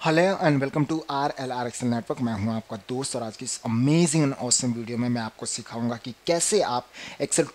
Hello and welcome to RLR excel network. मैं हूं आपका दोस्त और आज की इस अमेजिंग एंड ऑसम वीडियो में मैं आपको सिखाऊंगा कि कैसे आप एक्सेल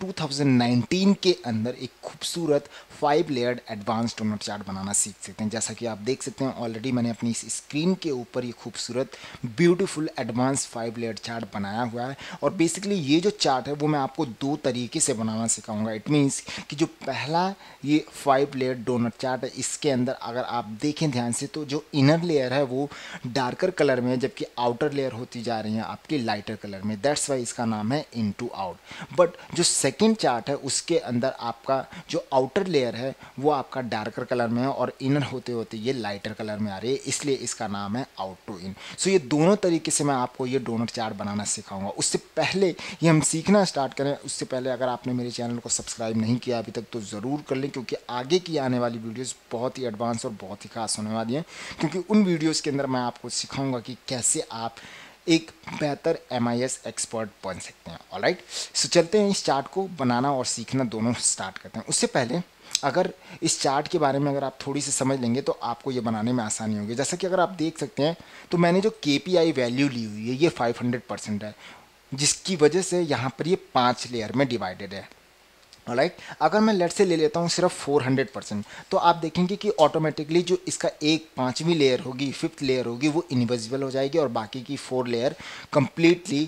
2019 के अंदर एक खूबसूरत 5 लेयर्ड एडवांस डोनट चार्ट बनाना सीख सकते हैं। जैसा कि आप देख सकते हैं ऑलरेडी मैंने अपनी इस स्क्रीन के ऊपर ये खूबसूरत ब्यूटीफुल एडवांस 5 लेयर्ड चार्ट बनाया हुआ है। और बेसिकली ये जो चार्ट है वो मैं आपको दो तरीके से बनाना सिखाऊंगा। इट मीन्स कि जो पहला ये 5 लेयर्ड डोनट चार्ट है, इसके अंदर अगर आप देखें ध्यान से तो जो इनर लेयर है वो डार्कर कलर में है, जबकि आउटर लेयर होती जा रही है आपकी लाइटर कलर में। दैट्स वाई इसका नाम है इनटू आउट। बट जो सेकंड चार्ट है उसके अंदर आपका जो आउटर लेयर है वो आपका डार्कर कलर में है और इनर होते होते ये लाइटर कलर में आ रही है, इसलिए इसका नाम है आउट टू इन। सो ये दोनों तरीके से मैं आपको ये डोनट चार्ट बनाना सिखाऊंगा। उससे पहले ये हम सीखना स्टार्ट करें उससे पहले अगर आपने मेरे चैनल को सब्सक्राइब नहीं किया अभी तक तो ज़रूर कर लें, क्योंकि आगे की आने वाली वीडियोस बहुत ही एडवांस और बहुत ही खास होने वाली हैं। क्योंकि उन वीडियोस के अंदर मैं आपको सिखाऊंगा कि कैसे आप एक बेहतर MIS एक्सपर्ट बन सकते हैं। ऑलराइट, सो चलते हैं इस चार्ट को बनाना और सीखना दोनों स्टार्ट करते हैं। उससे पहले अगर इस चार्ट के बारे में अगर आप थोड़ी सी समझ लेंगे तो आपको ये बनाने में आसानी होगी। जैसा कि अगर आप देख सकते हैं तो मैंने जो KPI वैल्यू ली हुई है ये 500% है, जिसकी वजह से यहाँ पर ये 5 लेयर में डिवाइडेड है। राइट, अगर मैं लेट से ले लेता हूँ सिर्फ 400%, तो आप देखेंगे कि ऑटोमेटिकली जो इसका एक पांचवी लेयर होगी, फिफ्थ लेयर होगी, वो इनविजिबल हो जाएगी और बाकी की 4 लेयर कंप्लीटली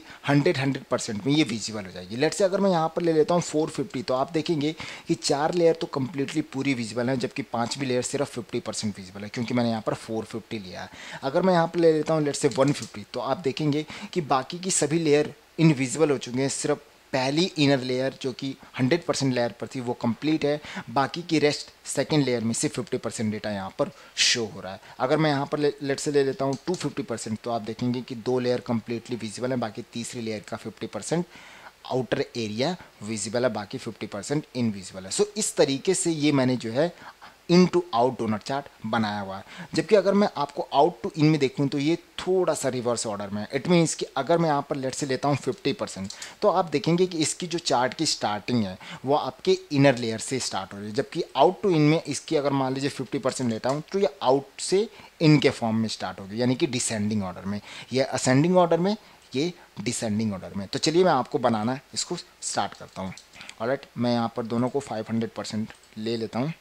100% में ये विजिबल हो जाएगी। लेट से अगर मैं यहाँ पर ले लेता हूँ 450, तो आप देखेंगे कि 4 लेयर तो कंप्लीटली पूरी विजिबल है, जबकि पांचवी लेयर सिर्फ 50% विजिबल है, क्योंकि मैंने यहाँ पर 450 लिया है। अगर मैं यहाँ पर ले लेता हूँ लेट से 150, तो आप देखेंगे कि बाकी की सभी लेयर इनविजिबल हो चुके हैं, सिर्फ पहली इनर लेयर जो कि 100% लेयर पर थी वो कंप्लीट है। बाकी की रेस्ट सेकेंड लेयर में से 50% डेटा यहाँ पर शो हो रहा है। अगर मैं यहाँ पर लेट से ले लेता हूँ 250%, तो आप देखेंगे कि 2 लेयर कंप्लीटली विजिबल है, बाकी तीसरी लेयर का 50% आउटर एरिया विजिबल है, बाकी 50% इनविजिबल है। सो इस तरीके से ये मैंने जो है in to out donut chart बनाया हुआ है। जबकि अगर मैं आपको आउट टू इन में देखूं तो ये थोड़ा सा रिवर्स ऑर्डर में है। इट मीन्स कि अगर मैं यहाँ पर लेट से लेता हूँ 50%, तो आप देखेंगे कि इसकी जो चार्ट की स्टार्टिंग है वो आपके इनर लेयर से स्टार्ट हो रही है, जबकि आउट टू इन में इसकी अगर मान लीजिए 50% लेता हूँ तो ये आउट से इन के फॉर्म में स्टार्ट होगी, यानी कि डिसेंडिंग ऑर्डर में, ये असेंडिंग ऑर्डर में, ये डिसेंडिंग ऑर्डर में। तो चलिए मैं आपको बनाना इसको स्टार्ट करता हूँ। ऑलराइट, मैं यहाँ पर दोनों को 500% ले लेता हूँ।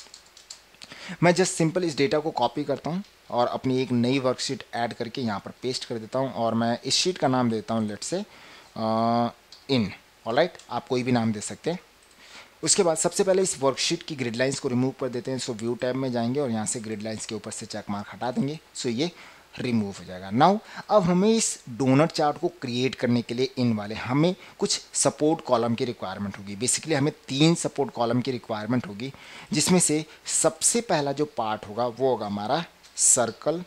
मैं जस्ट सिंपल इस डेटा को कॉपी करता हूँ और अपनी एक नई वर्कशीट ऐड करके यहाँ पर पेस्ट कर देता हूँ और मैं इस शीट का नाम देता हूँ लेट से इन। ऑलराइट, आप कोई भी नाम दे सकते हैं। उसके बाद सबसे पहले इस वर्कशीट की ग्रिड लाइंस को रिमूव कर देते हैं। सो व्यू टैब में जाएंगे और यहाँ से ग्रिड लाइंस के ऊपर से चेक मार्क हटा देंगे। सो ये रिमूव हो जाएगा। नाउ अब हमें इस डोनट चार्ट को क्रिएट करने के लिए इन वाले हमें कुछ सपोर्ट कॉलम की रिक्वायरमेंट होगी। बेसिकली हमें 3 सपोर्ट कॉलम की रिक्वायरमेंट होगी, जिसमें से सबसे पहला जो पार्ट होगा वो होगा हमारा सर्कल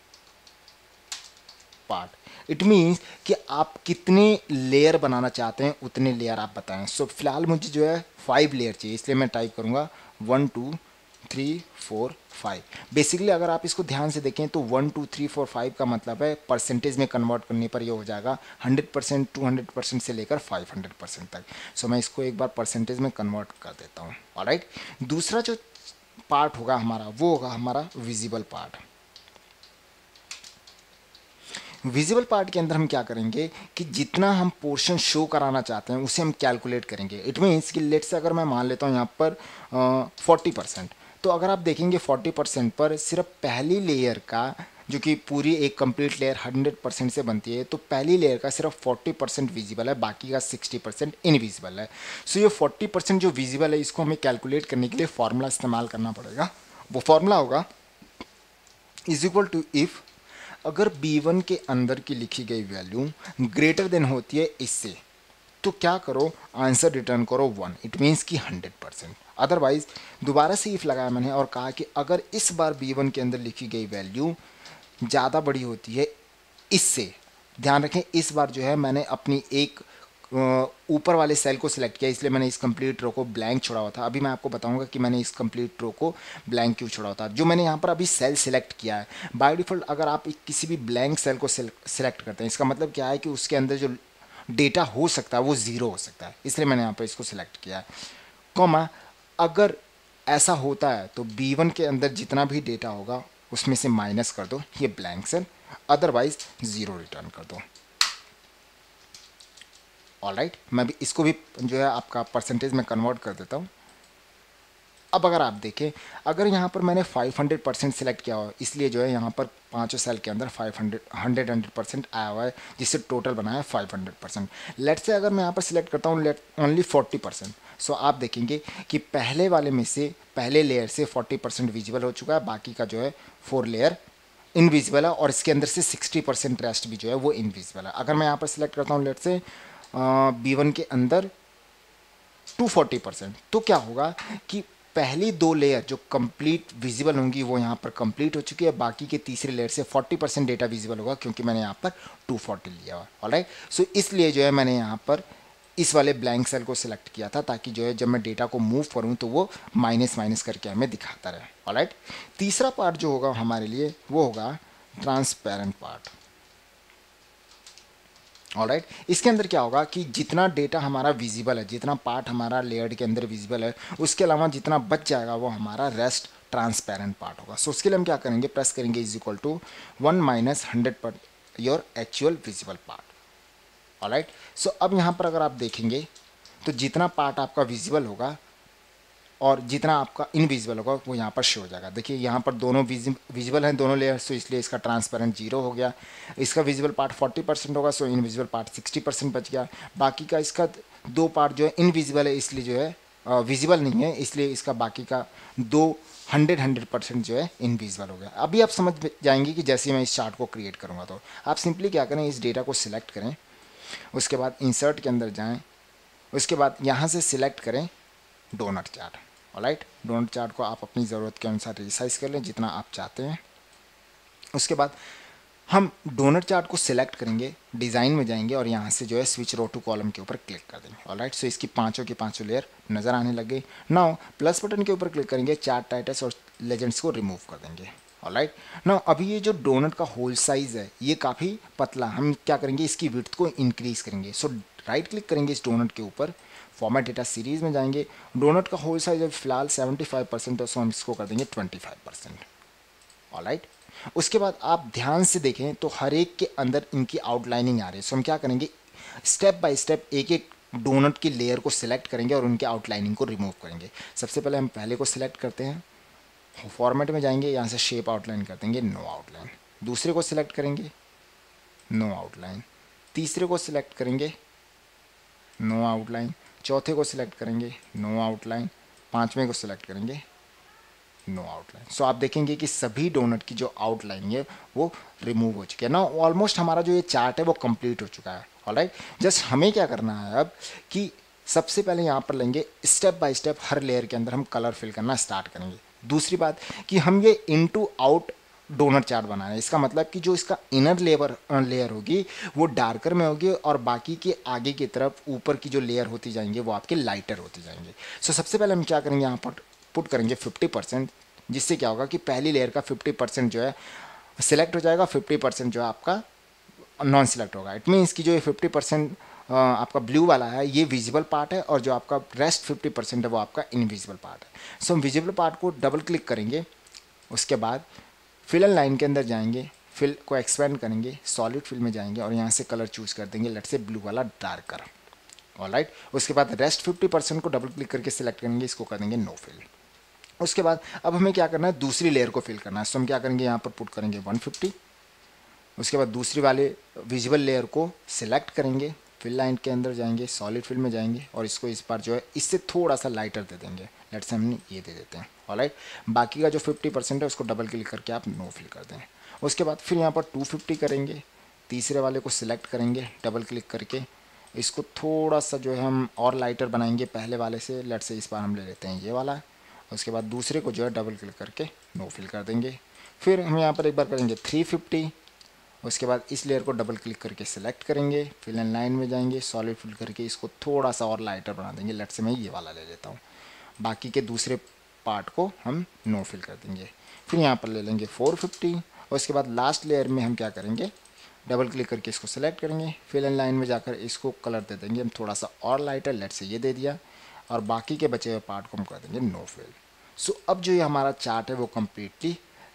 पार्ट। इट मीन्स कि आप कितने लेयर बनाना चाहते हैं उतने लेयर आप बताएं। सो फिलहाल मुझे जो है 5 लेयर चाहिए, इसलिए मैं टाइप करूंगा 1 2 3 4 5। बेसिकली अगर आप इसको ध्यान से देखें तो 1 2 3 4 5 का मतलब है परसेंटेज में कन्वर्ट करने पर ये हो जाएगा 100%, 200% से लेकर 500% तक। सो मैं इसको एक बार परसेंटेज में कन्वर्ट कर देता हूँ। ऑलराइट, दूसरा जो पार्ट होगा हमारा वो होगा हमारा विजिबल पार्ट। विजिबल पार्ट के अंदर हम क्या करेंगे कि जितना हम पोर्शन शो कराना चाहते हैं उसे हम कैलकुलेट करेंगे। इट मीन्स कि लेट से अगर मैं मान लेता हूँ यहाँ पर 40%, तो अगर आप देखेंगे 40% पर सिर्फ पहली लेयर का जो कि पूरी एक कंप्लीट लेयर 100% से बनती है, तो पहली लेयर का सिर्फ 40% विजिबल है, बाकी का 60% इनविजिबल है। सो ये 40% जो विजिबल है इसको हमें कैलकुलेट करने के लिए फॉर्मूला इस्तेमाल करना पड़ेगा। वो फॉर्मूला होगा इज इक्वल टू इफ़ अगर B1 के अंदर की लिखी गई वैल्यू ग्रेटर देन होती है इससे, तो क्या करो, आंसर रिटर्न करो 1। इट मीन्स कि 100%। अदरवाइज दोबारा से इफ लगाया मैंने और कहा कि अगर इस बार B1 के अंदर लिखी गई वैल्यू ज़्यादा बड़ी होती है इससे, ध्यान रखें इस बार जो है मैंने अपनी एक ऊपर वाले सेल को सिलेक्ट किया, इसलिए मैंने इस कंप्लीट रो को ब्लैंक छोड़ा हुआ था। अभी मैं आपको बताऊंगा कि मैंने इस कंप्लीट रो को ब्लैंक क्यों छोड़ा हुआ था। जो मैंने यहाँ पर अभी सेल सिलेक्ट किया है, बाय डिफ़ॉल्ट अगर आप किसी भी ब्लैंक सेल को सिलेक्ट करते हैं इसका मतलब क्या है कि उसके अंदर जो डेटा हो सकता है वो ज़ीरो हो सकता है, इसलिए मैंने यहाँ पर इसको सिलेक्ट किया है। कॉमा, अगर ऐसा होता है तो B1 के अंदर जितना भी डेटा होगा उसमें से माइनस कर दो ये ब्लैंक सेल, अदरवाइज 0 रिटर्न कर दो। ऑलराइट, मैं भी इसको भी जो है आपका परसेंटेज में कन्वर्ट कर देता हूँ। अब अगर आप देखें, अगर यहाँ पर मैंने 500% सिलेक्ट किया हुआ, इसलिए जो है यहाँ पर पाँचों सेल के अंदर 100% आया हुआ है, जिससे टोटल बना है 500%। लेट से अगर मैं यहाँ पर सिलेक्ट करता हूँ लेट ओनली 40%, सो आप देखेंगे कि पहले वाले में से पहले लेयर से 40% विजिबल हो चुका है, बाकी का जो है 4 लेयर इनविजिबल है, और इसके अंदर से 60% रेस्ट भी जो है वो इनविजिबल है। अगर मैं यहाँ पर सिलेक्ट करता हूँ लेट से B1 के अंदर 240%, तो क्या होगा कि पहली 2 लेयर जो कंप्लीट विजिबल होंगी वो यहाँ पर कंप्लीट हो चुकी है, बाकी के तीसरे लेयर से 40% डेटा विजिबल होगा, क्योंकि मैंने यहाँ पर 240 लिया हुआ। ऑलराइट, सो इसलिए जो है मैंने यहाँ पर इस वाले ब्लैंक सेल को सिलेक्ट किया था, ताकि जो है जब मैं डेटा को मूव करूँ तो वो माइनस माइनस करके हमें दिखाता रहे। ऑलराइट, तीसरा पार्ट जो होगा हमारे लिए वो होगा ट्रांसपेरेंट पार्ट। ऑलराइट, इसके अंदर क्या होगा कि जितना डेटा हमारा विजिबल है, जितना पार्ट हमारा लेयर के अंदर विजिबल है, उसके अलावा जितना बच जाएगा वो हमारा रेस्ट ट्रांसपेरेंट पार्ट होगा। सो उसके लिए हम क्या करेंगे, प्रेस करेंगे is equal to 1 minus 100 your actual visible part. Alright, so अब यहाँ पर अगर आप देखेंगे तो जितना पार्ट आपका विजिबल होगा और जितना आपका इनविजिबल होगा वो यहाँ पर शो हो जाएगा। देखिए यहाँ पर दोनों विजिबल हैं दोनों लेयर्स, तो इसलिए इसका ट्रांसपेरेंट 0 हो गया। इसका विजिबल पार्ट 40% होगा, सो इनविजिबल पार्ट 60% बच गया। बाकी का इसका 2 पार्ट जो है इनविजिबल है, इसलिए जो है विजिबल नहीं है, इसलिए इसका बाकी का 100% जो है इनविजिबल हो गया। अभी आप समझ जाएंगे कि जैसे मैं इस चार्ट को क्रिएट करूँगा, तो आप सिंपली क्या करें, इस डेटा को सिलेक्ट करें, उसके बाद इंसर्ट के अंदर जाएँ, उसके बाद यहाँ से सिलेक्ट करें donut chart. Alright, donut chart को आप अपनी ज़रूरत के अनुसार रिसाइज कर लें जितना आप चाहते हैं। उसके बाद हम डोनट चार्ट को सिलेक्ट करेंगे, डिज़ाइन में जाएंगे और यहाँ से जो है स्विच रो टू कॉलम के ऊपर क्लिक कर देंगे। ऑलराइट, सो इसकी पांचों की पांचों लेयर नज़र आने लग गई। नाउ प्लस बटन के ऊपर क्लिक करेंगे, चार्ट टाइटल्स और लेजेंड्स को रिमूव कर देंगे। ऑलराइट, नाउ अभी ये जो डोनट का होल साइज़ है ये काफ़ी पतला, हम क्या करेंगे इसकी विड्थ को इंक्रीज़ करेंगे। सो राइट क्लिक करेंगे इस डोनट के ऊपर, फॉर्मेट डेटा सीरीज में जाएंगे, डोनट का होल साइज अभी फिलहाल 75% है, सो हम इसको कर देंगे 25%। ऑलराइट, उसके बाद आप ध्यान से देखें तो हर एक के अंदर इनकी आउटलाइनिंग आ रही है। सो हम क्या करेंगे, स्टेप बाय स्टेप एक एक डोनट की लेयर को सिलेक्ट करेंगे और उनके आउटलाइनिंग को रिमूव करेंगे। सबसे पहले हम पहले को सिलेक्ट करते हैं, फॉर्मेट में जाएंगे, यहाँ से शेप आउटलाइन कर देंगे नो आउटलाइन। दूसरे को सिलेक्ट करेंगे, नो आउटलाइन। तीसरे को सिलेक्ट करेंगे, नो आउटलाइन। चौथे को सिलेक्ट करेंगे, नो आउटलाइन। पांचवें को सिलेक्ट करेंगे, नो आउटलाइन। सो आप देखेंगे कि सभी डोनट की जो आउटलाइन है वो रिमूव हो चुकी है ना। ऑलमोस्ट हमारा जो ये चार्ट है वो कंप्लीट हो चुका है। ऑलराइट, जस्ट हमें क्या करना है अब कि सबसे पहले यहाँ पर लेंगे, स्टेप बाय स्टेप हर लेयर के अंदर हम कलर फिल करना स्टार्ट करेंगे। दूसरी बात कि हम ये इनटू आउट डोनट चार्ट बनाना है, इसका मतलब कि जो इसका इनर लेयर होगी वो डार्कर में होगी और बाकी के आगे की तरफ ऊपर की जो लेयर होती जाएंगे वो आपके लाइटर होती जाएंगे। सो सबसे पहले हम क्या करेंगे, यहाँ पर पुट करेंगे 50%, जिससे क्या होगा कि पहली लेयर का 50% जो है सिलेक्ट हो जाएगा, 50% जो है आपका नॉन सिलेक्ट होगा। इट मीन्स कि जो ये 50% आपका ब्लू वाला है ये विजिबल पार्ट है और जो आपका रेस्ट 50% है वो आपका इनविजिबल पार्ट है। सो हम विजिबल पार्ट को डबल क्लिक करेंगे, उसके बाद फिल एंड लाइन के अंदर जाएंगे, फिल को एक्सपेंड करेंगे, सॉलिड फिल में जाएंगे और यहाँ से कलर चूज़ कर देंगे, लेट से ब्लू वाला डार्कर। ऑलराइट, उसके बाद रेस्ट 50% को डबल क्लिक करके सिलेक्ट करेंगे, इसको कर देंगे नो फिल। उसके बाद अब हमें क्या करना है, दूसरी लेयर को फिल करना है। सो हम क्या करेंगे, यहाँ पर पुट करेंगे 150। उसके बाद दूसरी वाले विजिबल लेयर को सिलेक्ट करेंगे, फिल लाइन के अंदर जाएंगे, सॉलिड फिल में जाएंगे और इसको इस बार जो है इससे थोड़ा सा लाइटर दे देंगे, लेट से हम ये दे देते हैं। ऑलराइट, बाकी का जो 50% है उसको डबल क्लिक करके आप नो फिल कर दें। उसके बाद फिर यहाँ पर 250 करेंगे, तीसरे वाले को सिलेक्ट करेंगे, डबल क्लिक करके इसको थोड़ा सा जो है हम और लाइटर बनाएंगे पहले वाले से, लेट से इस बार हम ले लेते हैं ये वाला। उसके बाद दूसरे को जो है डबल क्लिक करके नो फिल कर देंगे। फिर हम यहाँ पर एक बार करेंगे 350। उसके बाद इस लेयर को डबल क्लिक करके सिलेक्ट करेंगे, फिल एंड लाइन में जाएंगे, सॉलिड फिल करके इसको थोड़ा सा और लाइटर बना देंगे, लेट से मैं ये वाला ले लेता हूँ। बाकी के दूसरे पार्ट को हम नो फिल कर देंगे। फिर यहाँ पर ले लेंगे 450। उसके बाद लास्ट लेयर में हम क्या करेंगे, डबल क्लिक करके इसको सिलेक्ट करेंगे, फिल एंड लाइन में जाकर इसको कलर दे देंगे हम थोड़ा सा और लाइटर, लेट से ये दे दिया और बाकी के बचे हुए पार्ट को हम कर देंगे नो फिल। सो अब जो ये हमारा चार्ट है वो कम्प्लीटली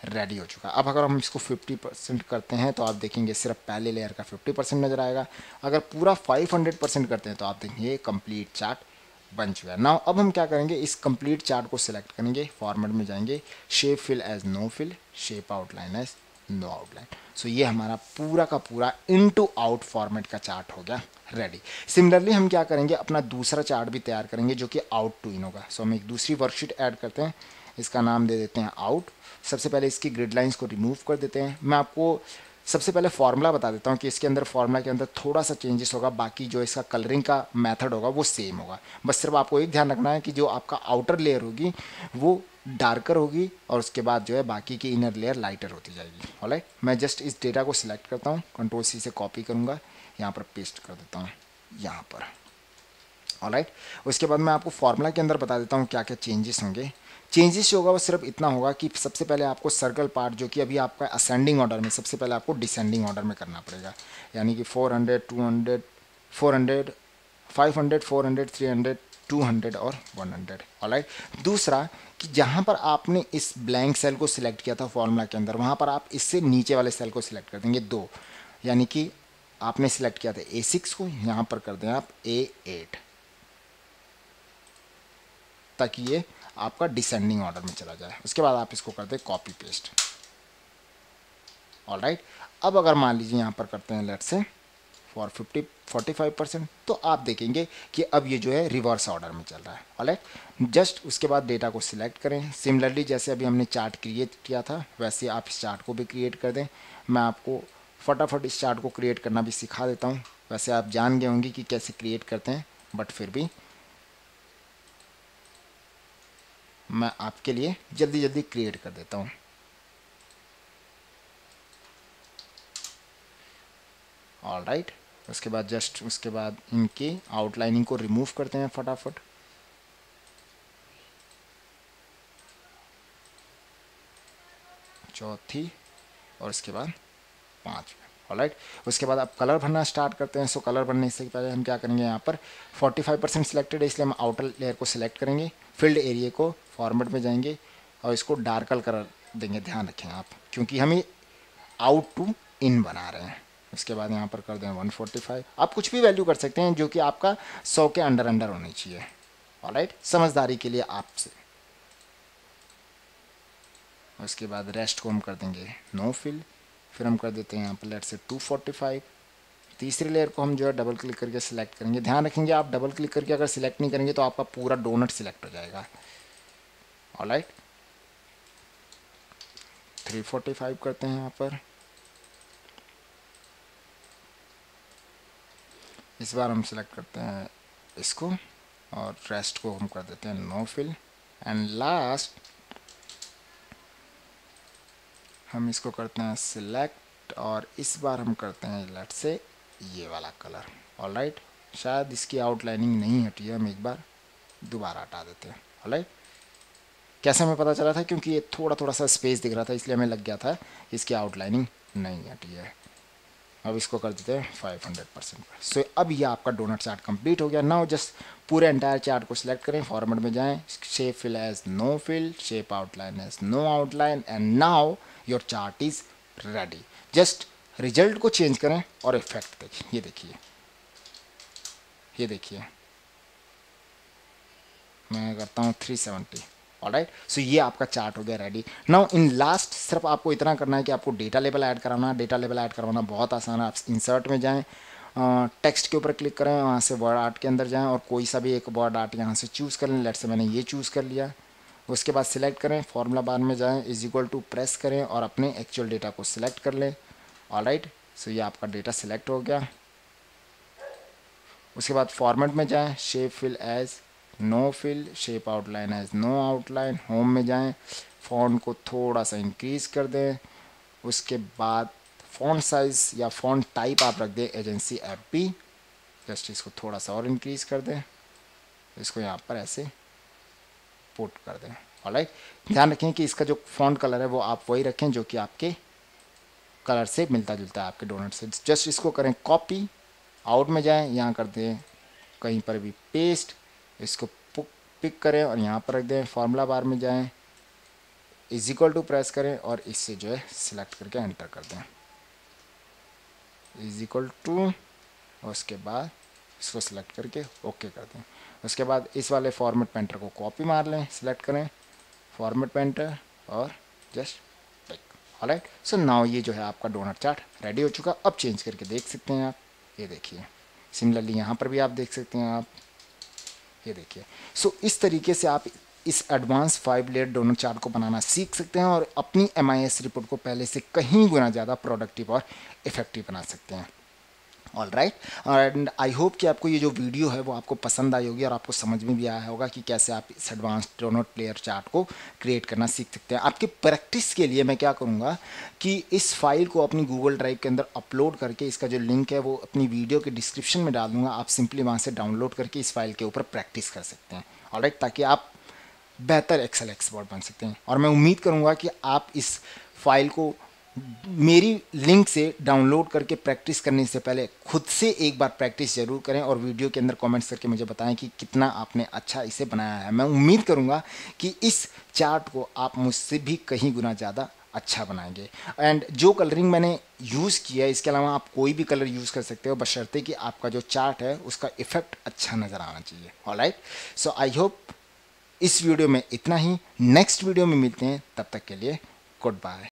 रेडी हो चुका है। अब अगर हम इसको 50% करते हैं तो आप देखेंगे सिर्फ पहले लेयर का 50% नज़र आएगा। अगर पूरा 500% करते हैं तो आप देखेंगे कंप्लीट चार्ट बन चुका है। नाउ अब हम क्या करेंगे, इस कंप्लीट चार्ट को सिलेक्ट करेंगे, फॉर्मेट में जाएंगे, shape fill as no fill, shape outline as no outline. So ये हमारा पूरा का पूरा इन टू आउट फॉर्मेट का चार्ट हो गया रेडी। सिमिलरली हम क्या करेंगे, अपना दूसरा चार्ट भी तैयार करेंगे जो कि आउट टू इन होगा। सो हम एक दूसरी वर्कशीट ऐड करते हैं, इसका नाम दे देते हैं आउट। सबसे पहले इसकी ग्रिड लाइंस को रिमूव कर देते हैं। मैं आपको सबसे पहले फार्मूला बता देता हूँ कि इसके अंदर फार्मूला के अंदर थोड़ा सा चेंजेस होगा, बाकी जो इसका कलरिंग का मेथड होगा वो सेम होगा। बस सिर्फ आपको एक ध्यान रखना है कि जो आपका आउटर लेयर होगी वो डार्कर होगी और उसके बाद जो है बाकी की इनर लेयर लाइटर होती जाएगी। ऑलराइट, मैं जस्ट इस डेटा को सिलेक्ट करता हूँ, कंट्रोल सी से कॉपी करूँगा, यहाँ पर पेस्ट कर देता हूँ यहाँ पर। ऑलराइट, उसके बाद मैं आपको फार्मूला के अंदर बता देता हूँ क्या क्या चेंजेस होंगे। चेंजेस जो होगा वो सिर्फ इतना होगा कि सबसे पहले आपको सर्कल पार्ट जो कि अभी आपका असेंडिंग ऑर्डर में, सबसे पहले आपको डिसेंडिंग ऑर्डर में करना पड़ेगा, यानी कि 400, 200, 400, 500, 400, 300, 200 और 100। ऑलराइट, दूसरा कि जहाँ पर आपने इस ब्लैंक सेल को सिलेक्ट किया था फॉर्मूला के अंदर, वहाँ पर आप इससे नीचे वाले सेल को सिलेक्ट कर देंगे 2, यानी कि आपने सिलेक्ट किया था A6 को, यहाँ पर कर दें आप A8, ताकि ये आपका डिसेंडिंग ऑर्डर में चला जाए। उसके बाद आप इसको करते हैं कॉपी पेस्ट। ऑलराइट, अब अगर मान लीजिए यहाँ पर करते हैं लेट्स से फॉर 45%, तो आप देखेंगे कि अब ये जो है रिवर्स ऑर्डर में चल रहा है। ऑलराइट, जस्ट उसके बाद डेटा को सिलेक्ट करें। सिमिलरली जैसे अभी हमने चार्ट क्रिएट किया था वैसे आप इस चार्ट को भी क्रिएट कर दें। मैं आपको फटाफट इस चार्ट को क्रिएट करना भी सिखा देता हूँ। वैसे आप जान गए होंगे कि कैसे क्रिएट करते हैं, बट फिर भी मैं आपके लिए जल्दी जल्दी क्रिएट कर देता हूँ। ऑलराइट, उसके बाद जस्ट उसके बाद इनकी आउटलाइनिंग को रिमूव करते हैं फटाफट। चौथी और उसके बाद पाँचवीं। ऑलराइट, उसके बाद आप कलर भरना स्टार्ट करते हैं। सो कलर भरने से पहले हम क्या करेंगे, यहाँ पर 45% सिलेक्टेड है इसलिए हम आउटर लेयर को सिलेक्ट करेंगे, फील्ड एरिया को फॉर्मेट में जाएंगे और इसको डार्क कलर देंगे। ध्यान रखें आप, क्योंकि हम ये आउट टू इन बना रहे हैं। उसके बाद यहाँ पर कर दें 145। आप कुछ भी वैल्यू कर सकते हैं जो कि आपका 100 के अंडर अंडर होनी चाहिए। ऑलराइट, समझदारी के लिए आपसे। उसके बाद रेस्ट को हम कर देंगे नो फिल, फिर हम कर देते हैं यहाँ पर लेट से 245। तीसरी लेयर को हम जो है डबल क्लिक करके सिलेक्ट करेंगे। ध्यान रखेंगे आप डबल क्लिक करके अगर सिलेक्ट नहीं करेंगे तो आपका पूरा डोनट सिलेक्ट हो जाएगा। ऑलराइट, 345 करते हैं यहाँ पर। इस बार हम सिलेक्ट करते हैं इसको और रेस्ट को हम कर देते हैं नो फिल। एंड लास्ट हम इसको करते हैं सिलेक्ट और इस बार हम करते हैं लेट से ये वाला कलर। ऑलराइट, शायद इसकी आउटलाइनिंग नहीं हटी है, हम एक बार दोबारा हटा देते हैं। ऑलराइट, कैसे हमें पता चला था, क्योंकि ये थोड़ा थोड़ा सा स्पेस दिख रहा था इसलिए हमें लग गया था इसकी आउटलाइनिंग नहीं हटी है। अब इसको कर देते हैं 500% पर। सो अब ये आपका डोनट चार्ट कंप्लीट हो गया। नाउ जस्ट पूरे एंटायर चार्ट को सिलेक्ट करें, फॉर्मेट में जाएं, shape fill as no fill, shape outline as no outline, and now your chart is ready. Just result को चेंज करें और इफेक्ट देखिए, ये देखिए, ये देखिए, मैं करता हूँ 370। ऑलराइट, सो ये आपका चार्ट हो गया रेडी। नाउ इन लास्ट सिर्फ आपको इतना करना है कि आपको डेटा लेबल ऐड कराना है। डेटा लेबल ऐड करवाना बहुत आसान है। आप इंसर्ट में जाएं, टेक्स्ट के ऊपर क्लिक करें, वहाँ से वर्ड आर्ट के अंदर जाएं और कोई सा भी एक वर्ड आर्ट यहाँ से चूज़ कर लें। लेट से मैंने ये चूज़ कर लिया। उसके बाद सिलेक्ट करें, फॉर्मूला बार में जाएँ, इज इक्वल टू प्रेस करें और अपने एक्चुअल डेटा को सिलेक्ट कर लें। ऑलराइट, सो ये आपका डेटा सिलेक्ट हो गया। उसके बाद फॉर्मेट में जाएँ, shape fill as no fill, shape outline as no outline, home में जाएं, फॉन्ट को थोड़ा सा इंक्रीज़ कर दें। उसके बाद फॉन्ट साइज़ या फॉन्ट टाइप आप रख दें एजेंसी FB, जस्ट इसको थोड़ा सा और इंक्रीज़ कर दें, इसको यहाँ पर ऐसे पुट कर दें। ऑलराइट, ध्यान रखें कि इसका जो फॉन्ट कलर है वो आप वही रखें जो कि आपके कलर से मिलता जुलता है, आपके डोनट से। जस्ट इसको करें कॉपी, आउट में जाएँ, यहाँ कर दें कहीं पर भी पेस्ट, इसको पिक करें और यहाँ पर रख दें। फार्मूला बार में जाएं, इज इक्वल टू प्रेस करें और इससे जो है सिलेक्ट करके एंटर कर दें, इज इक्वल टू, और उसके बाद इसको सिलेक्ट करके ओके कर दें। उसके बाद इस वाले फॉर्मेट पेंटर को कॉपी मार लें, सिलेक्ट करें फॉर्मेट पेंटर और just tick. Alright, so now ये जो है आपका डोनट चार्ट रेडी हो चुका। अब चेंज करके देख सकते हैं आप, ये देखिए। सिमिलरली यहाँ पर भी आप देख सकते हैं आप, ये देखिए। सो इस तरीके से आप इस एडवांस 5 लेयर डोनट चार्ट को बनाना सीख सकते हैं और अपनी MIS रिपोर्ट को पहले से कहीं गुना ज़्यादा प्रोडक्टिव और इफेक्टिव बना सकते हैं। All right, and I hope कि आपको ये जो वीडियो है वो आपको पसंद आई होगी और आपको समझ में भी आया होगा कि कैसे आप इस एडवांस डोनट प्लेयर चार्ट को क्रिएट करना सीख सकते हैं। आपकी प्रैक्टिस के लिए मैं क्या करूँगा कि इस फाइल को अपनी गूगल ड्राइव के अंदर अपलोड करके इसका जो लिंक है वो अपनी वीडियो के डिस्क्रिप्शन में डाल दूँगा। आप सिंपली वहाँ से डाउनलोड करके इस फाइल के ऊपर प्रैक्टिस कर सकते हैं। ऑल राइट, ताकि आप बेहतर एक्सेल एक्सपर्ट बन सकते हैं। और मैं उम्मीद करूँगा कि आप इस फाइल को मेरी लिंक से डाउनलोड करके प्रैक्टिस करने से पहले खुद से एक बार प्रैक्टिस जरूर करें और वीडियो के अंदर कमेंट्स करके मुझे बताएं कि कितना आपने अच्छा इसे बनाया है। मैं उम्मीद करूंगा कि इस चार्ट को आप मुझसे भी कहीं गुना ज़्यादा अच्छा बनाएंगे। एंड जो कलरिंग मैंने यूज़ किया है, इसके अलावा आप कोई भी कलर यूज़ कर सकते हो, बशर्ते कि आपका जो चार्ट है उसका इफेक्ट अच्छा नज़र आना चाहिए। ऑलराइट, सो आई होप इस वीडियो में इतना ही। नेक्स्ट वीडियो में मिलते हैं, तब तक के लिए गुड बाय।